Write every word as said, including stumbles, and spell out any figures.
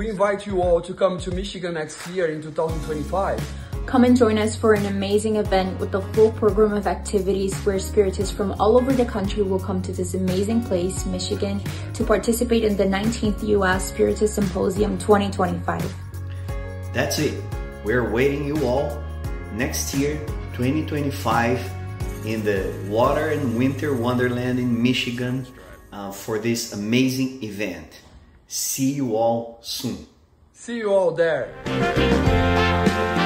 We invite you all to come to Michigan next year in two thousand twenty-five. Come and join us for an amazing event with a full program of activities where spiritists from all over the country will come to this amazing place, Michigan, to participate in the nineteenth U S Spiritist Symposium twenty twenty-five. That's it. We're waiting you all next year, twenty twenty-five, in the Water and Winter Wonderland in Michigan uh, for this amazing event. See you all soon. See you all there.